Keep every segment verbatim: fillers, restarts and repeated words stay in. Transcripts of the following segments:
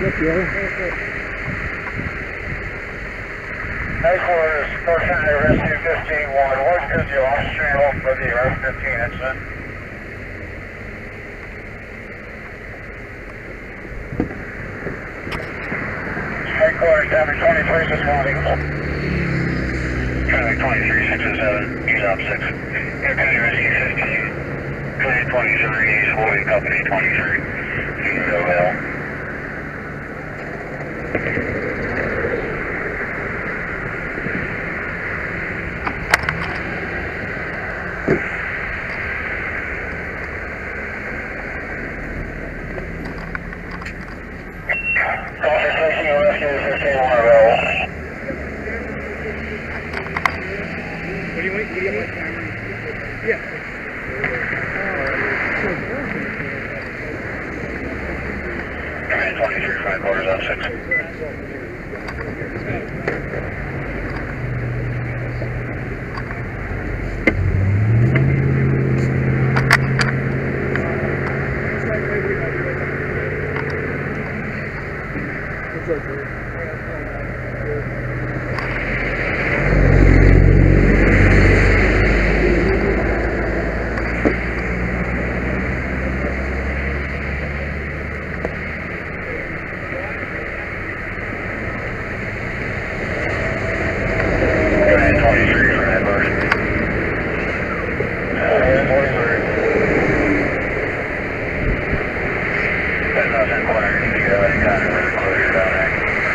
Yes, yeah. Headquarters, Fortune Rescue fifteen one. What is the Austral for the R fifteen incident? Headquarters, traffic twenty-three, six one. Traffic twenty-three, six oh seven, he's up six. Aircraft Rescue fifteen, Traffic twenty-three, he's holding company twenty-three. You can go well. What do you want? What do you want? Yeah. twenty-three, five quarters on six. twenty-three for that version. twenty-three. That's not inquiring if you have any kind of road closure down there.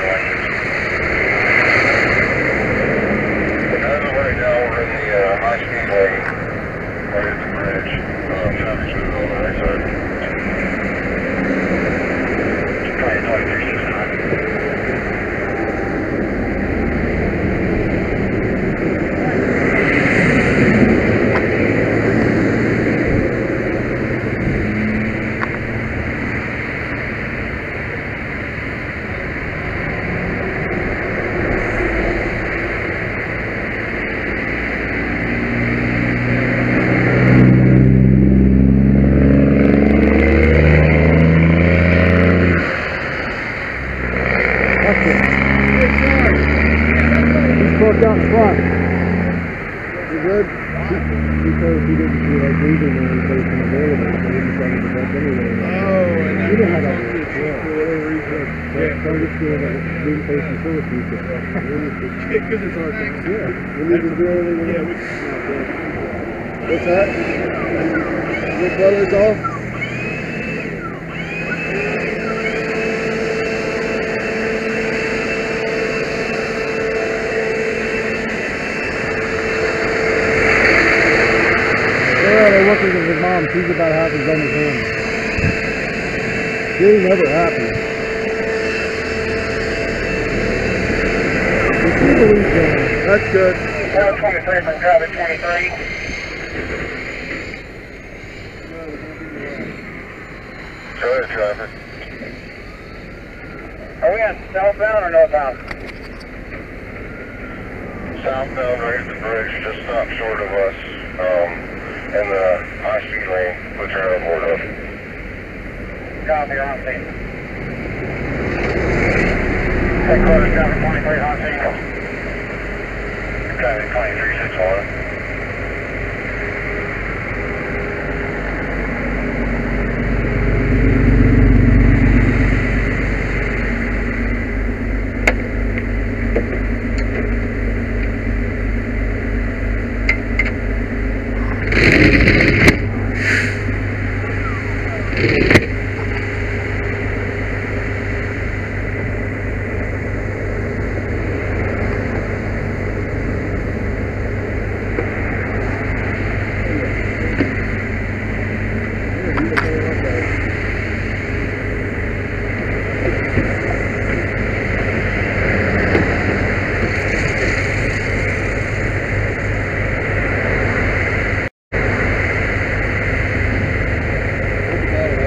As of right now, we're in the uh, high speed lane, right at the bridge. Um, traffic's moving on the right side. Probably twenty-three, six nine. Broke out front. You good? Because he didn't feel like leaving when he wasn't available, so he decided to back anyway. Oh, and You know how that that's works, yeah. for whatever reason. Yeah, so I'm just feeling like being patient for the future. Because it's our thing. Yeah, we need to do everything we Yeah, can. we What's that? Your brother's off? Yeah, they're working with his mom. She's about half as done as him. She ain't never happy. But she believes in him. That's good. one twenty-three from traffic twenty-three. Go ahead, traffic. Are we on southbound or northbound? Southbound, right at the bridge, just stop short of us. Um, in the high speed lane, which are airport of. Copy, on scene. Headquarters, traffic twenty-three, on scene. Traffic twenty-three, six one.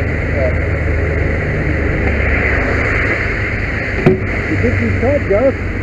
You think he's cut, Gus?